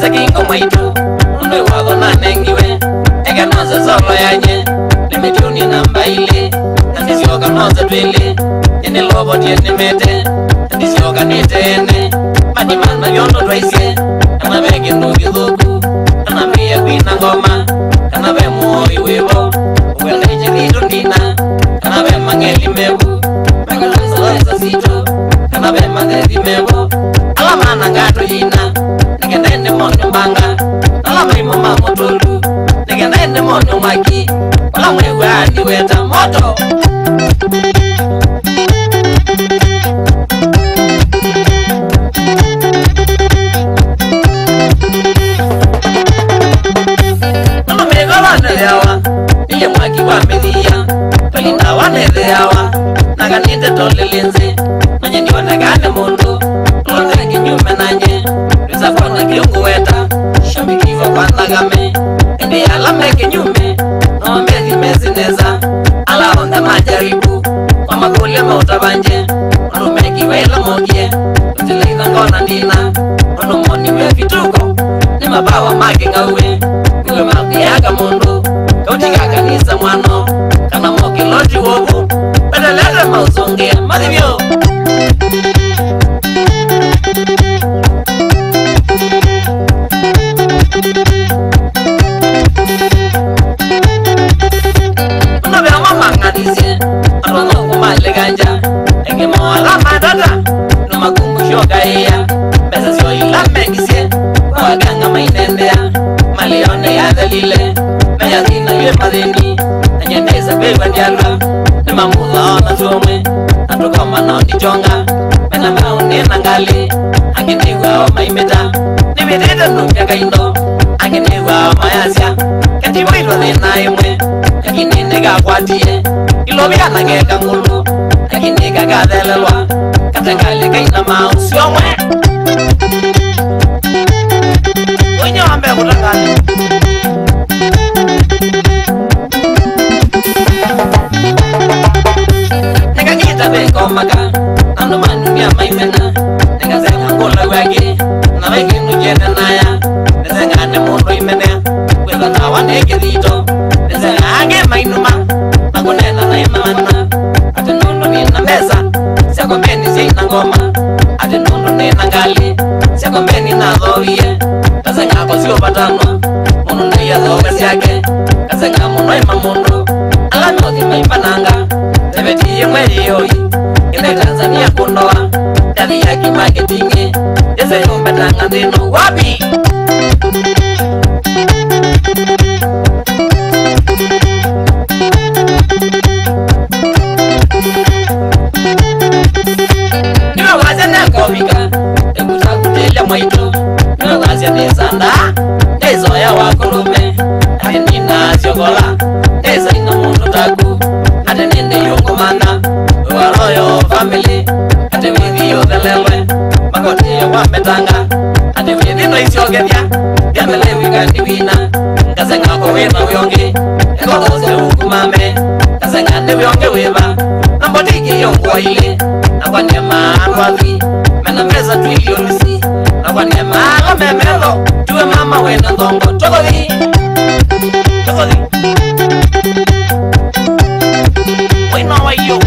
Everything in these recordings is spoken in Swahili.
kingo maitu unwe wago na nengiwe ega noza solo yanye limituni namba ile ndisioga noza twele ene lobo tiene mete ndisioga nitene mani mana yondo twaise kana bege ndugi dhuku kana mia kwina ngoma kana be moi wevo wende jirido ndina kana be mangeli mebu magalaza sito kana be mangeli mebu ala mana ngato yina ngendende monyo mbanga ala mai mama motolu ngendende monyo maki ala mwewe ani weta moto yawa iye mwaki wa media pelina wanere yawa naganite tolelenze nanye ni wanagane mundu lonze kinyume nanye rizafona kiongo weta shambikiva kwa nagame ende alame kinyume nombezi mezineza ala onda majaribu kwa makule mautabanje onumeki wela mogie utilina ngona ndina onumoni we vituko ni mabawa mage ngawe uwe magi yaga mundu kautika kanisa mwano kana moki loji wobu pedalele mausonge madhivyo unabea mama nganisie arono kumale ganja enge mwala madada numakungu shoga iya besa sio ila mengisie kwa ganga mainendea malione ya dalile meya zina yue madeni nanyendeza bewa ndialwa nimamula ona zomwe natukoma nao nichonga mena maune nangali angeniwa o maimeta nimitete nupya kaindo angeniwa o mayasya Kativui Mweene imwe lakini nigakwatie ilobia nangeka ngulu lakini kakathelelwa katengali kaina mausiomwe wenye wambe kutangali nikakita beko maka nando manumia maimena nikazenga ngula wagi na wegi nujene naya nizengane mundu imenea weza na wanege dhito nizenga age mainuma nakunena na imana ati nundu nina meza siakombeni sina ngoma ati nundu nina ngali siakombeni na dhowie kazenga kosio patanwa munu na iya dhowe siake kazenga munu ima mundu ala nothi maipananga tebeti mweli yoi ile Tanzania kundoa dadi ya kimarketingi yeze yombe tanga ndino wapi niwe waze nekomika Ivutavutilya mwaitu niwe waze nesanda nezo ya wakulume ati nina siogola neza ina mundu taku ati ninde yungumana waroyo family ati withi yothelelwe makoti ya wametanga ati withi no isiogethya yamelewi kandi wina kazenga ko wina uyongi ekotose ukumame kazenga ne uyongi wiva nambotiki yongwa ile nakwanyema alwathi mena meza tuilionisi nakwanyema alamemelo tuwe mama wena ndongo tokothi wina wayo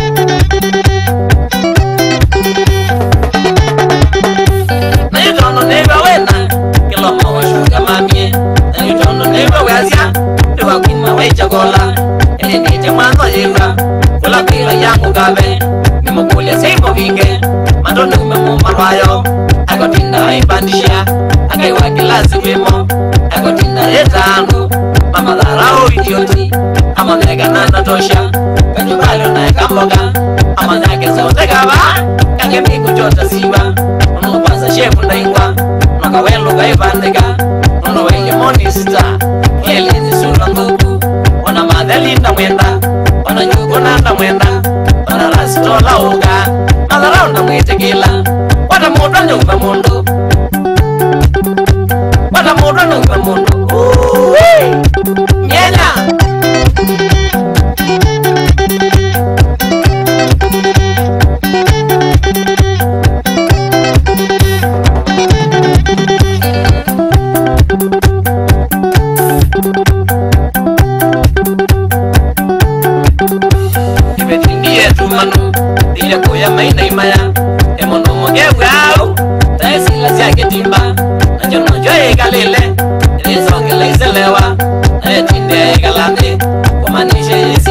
na yutondo neba wena kiloma washuka mamie na yutondo neba wazia niwa kuma waichagola ili nije mwanzo yiva kula pila yangu gabe nimukulia seipo vinge matone umemumarwayo akotinda haipandisha akaiwa kilasi wimo akotinda yetangu mama dharau idioti ama nega nana tosha kanyubali unaeka mboga ama nage zote kaba kange miku jota siwa unupasa shefu ndaingwa nakawelu kaipandika unuwenye monisita kielizi sura nguku wana madhali na mwenda wana nyugu na mwenda wana rasitola uga madharau na mwitikila wata muda nyumba mundu wata muda nyumba mundu nyenya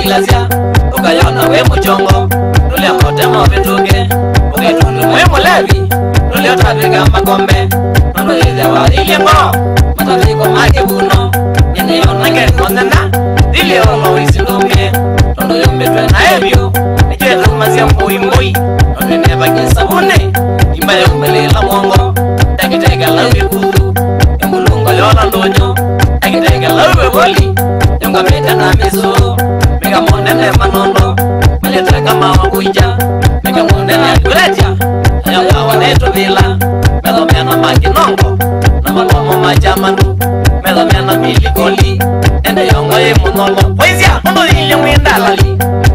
glasia ukayona we muchongo tule mote mobituke uketundu mwe mulevi tule otaviga makombe nono ile wa ilengo mataviko makebuno yene yonange konena ile olo isindumye tondo yombetwe na ebyo nijetu mazia mbui mbui nono neba kisabune imaya umelela mwongo dakitega lawe kudu emulungo yola ndonyo dakitega lawe boli yonga meta na miso mega monene manondo maleta kama wakuja mega monene kuletia yonga waneto vila melo mena makinongo na malomo majamanu melo mena milikoli ende yonga ye munolo poisia mundo ile mwindalali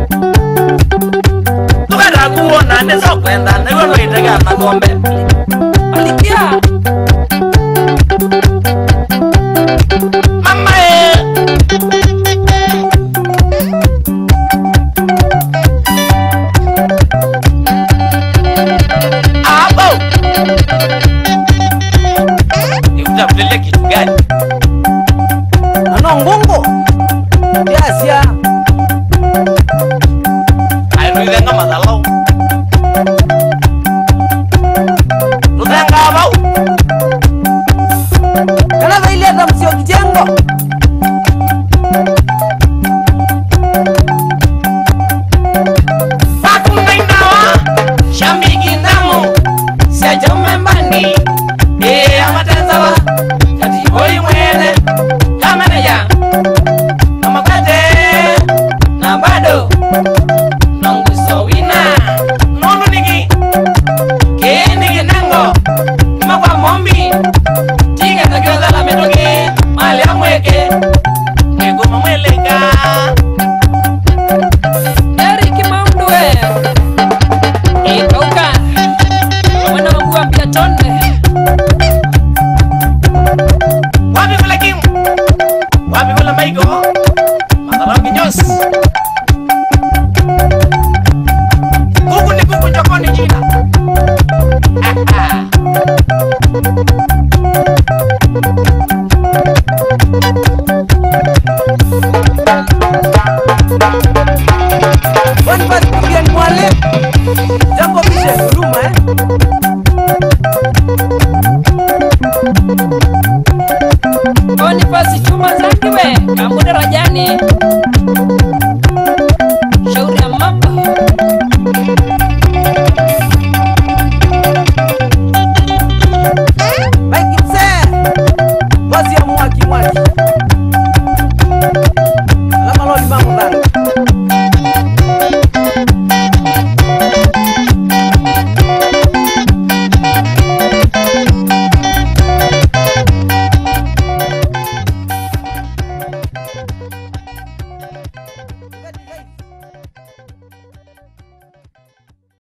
tukada kuona neso kwenda newe itega na gombe alikia mama abo Ivutavutilya kitu gani ano ngungu biasia airuile ngoma zalau lutenga abau kana vaileta msio kijengo Pakumainawa shambiki ndamu siajome mbani amatenzawa Kativui Mweene kameneja namakate na bado nonguso wina nonu nigi kenigi nango makwa mombi tiga takioza la metoke mali amweke mweguma mwele